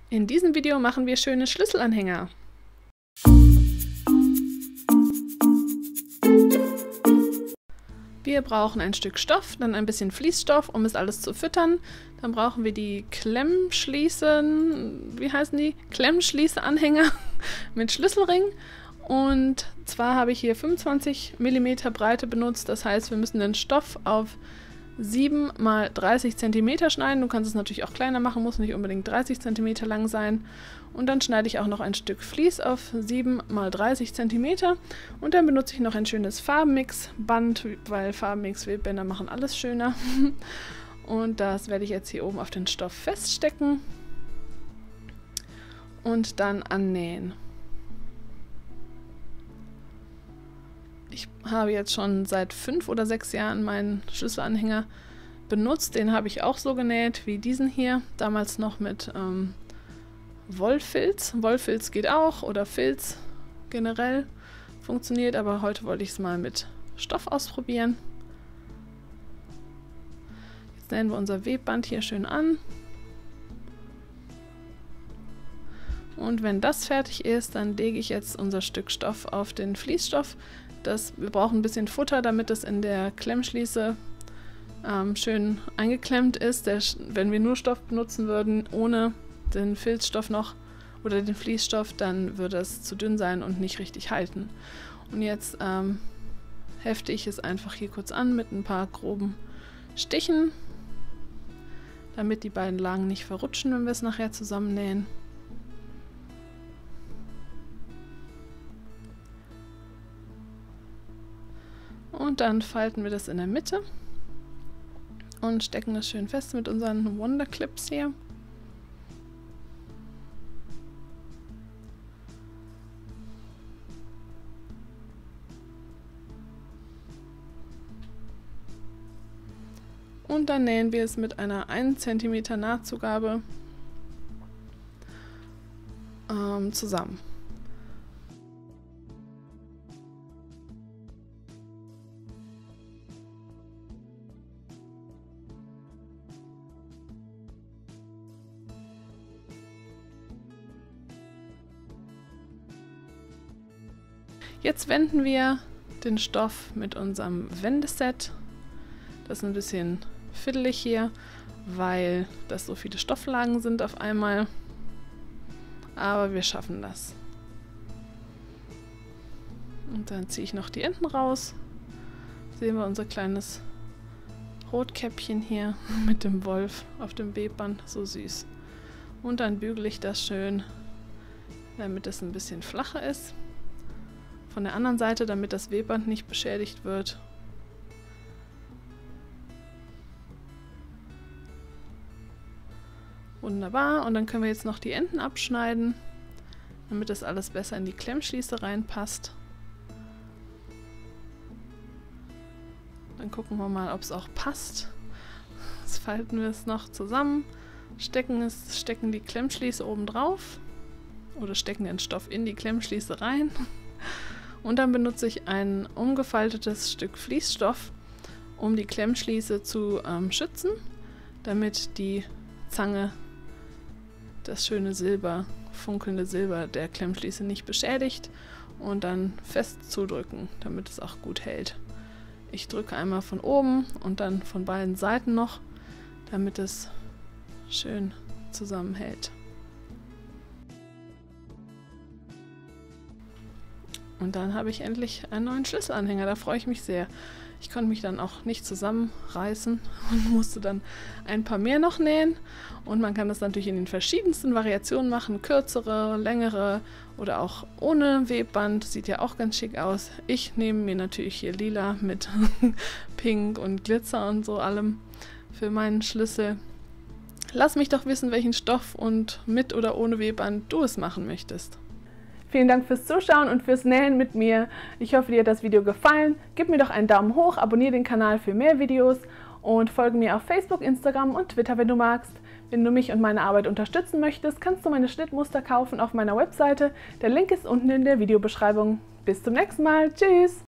In diesem Video machen wir schöne Schlüsselanhänger. Wir brauchen ein Stück Stoff, dann ein bisschen Fließstoff, um es alles zu füttern. Dann brauchen wir die Klemmschließe-Anhänger mit Schlüsselring. Und zwar habe ich hier 25 mm Breite benutzt, das heißt, wir müssen den Stoff auf 7 x 30 cm schneiden. Du kannst es natürlich auch kleiner machen, muss nicht unbedingt 30 cm lang sein. Und dann schneide ich auch noch ein Stück Vlies auf 7 x 30 cm. Und dann benutze ich noch ein schönes Farbenmix-Band, weil Farbenmix-Webbänder machen alles schöner. Und das werde ich jetzt hier oben auf den Stoff feststecken und dann annähen. Ich habe jetzt schon seit 5 oder 6 Jahren meinen Schlüsselanhänger benutzt. Den habe ich auch so genäht wie diesen hier. Damals noch mit Wollfilz. Wollfilz geht auch oder Filz generell funktioniert, aber heute wollte ich es mal mit Stoff ausprobieren. Jetzt nähen wir unser Webband hier schön an. Und wenn das fertig ist, dann lege ich jetzt unser Stück Stoff auf den Fließstoff. Wir brauchen ein bisschen Futter, damit es in der Klemmschließe schön eingeklemmt ist. Wenn wir nur Stoff benutzen würden, ohne den Filzstoff noch oder den Fließstoff, dann würde es zu dünn sein und nicht richtig halten. Und jetzt hefte ich es einfach hier kurz an mit ein paar groben Stichen, damit die beiden Lagen nicht verrutschen, wenn wir es nachher zusammennähen. Und dann falten wir das in der Mitte und stecken das schön fest mit unseren Wonder Clips hier. Und dann nähen wir es mit einer 1 cm Nahtzugabe zusammen. Jetzt wenden wir den Stoff mit unserem Wendeset. Das ist ein bisschen fiddelig hier, weil das so viele Stofflagen sind auf einmal. Aber wir schaffen das. Und dann ziehe ich noch die Enden raus. Sehen wir unser kleines Rotkäppchen hier mit dem Wolf auf dem Webband. So süß. Und dann bügele ich das schön, damit es ein bisschen flacher ist. Von der anderen Seite, damit das Webband nicht beschädigt wird. Wunderbar. Und dann können wir jetzt noch die Enden abschneiden, damit das alles besser in die Klemmschließe reinpasst. Dann gucken wir mal, ob es auch passt. Jetzt falten wir es noch zusammen, stecken die Klemmschließe oben drauf oder stecken den Stoff in die Klemmschließe rein. Und dann benutze ich ein umgefaltetes Stück Fließstoff, um die Klemmschließe zu schützen, damit die Zange das schöne Silber, funkelnde Silber der Klemmschließe nicht beschädigt, und dann fest zudrücken, damit es auch gut hält. Ich drücke einmal von oben und dann von beiden Seiten noch, damit es schön zusammenhält. Und dann habe ich endlich einen neuen Schlüsselanhänger, da freue ich mich sehr. Ich konnte mich dann auch nicht zusammenreißen und musste dann ein paar mehr noch nähen. Und man kann das natürlich in den verschiedensten Variationen machen, kürzere, längere oder auch ohne Webband. Sieht ja auch ganz schick aus. Ich nehme mir natürlich hier lila mit Pink und Glitzer und so allem für meinen Schlüssel. Lass mich doch wissen, welchen Stoff und mit oder ohne Webband du es machen möchtest. Vielen Dank fürs Zuschauen und fürs Nähen mit mir. Ich hoffe, dir hat das Video gefallen. Gib mir doch einen Daumen hoch, abonniere den Kanal für mehr Videos und folge mir auf Facebook, Instagram und Twitter, wenn du magst. Wenn du mich und meine Arbeit unterstützen möchtest, kannst du meine Schnittmuster kaufen auf meiner Webseite. Der Link ist unten in der Videobeschreibung. Bis zum nächsten Mal. Tschüss!